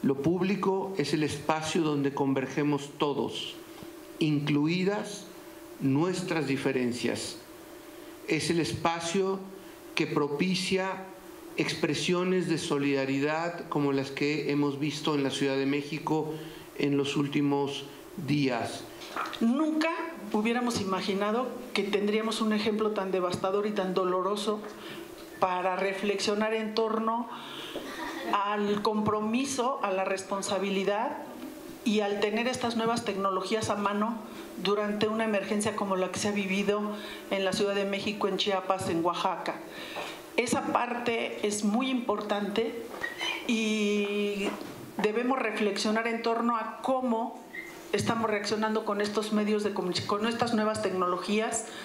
Lo público es el espacio donde convergemos todos, incluidas nuestras diferencias. Es el espacio que propicia expresiones de solidaridad como las que hemos visto en la Ciudad de México en los últimos días. Nunca hubiéramos imaginado que tendríamos un ejemplo tan devastador y tan doloroso para reflexionar en torno al compromiso, a la responsabilidad y al tener estas nuevas tecnologías a mano durante una emergencia como la que se ha vivido en la Ciudad de México, en Chiapas, en Oaxaca. Esa parte es muy importante y debemos reflexionar en torno a cómo estamos reaccionando con estos medios de comunicación, con estas nuevas tecnologías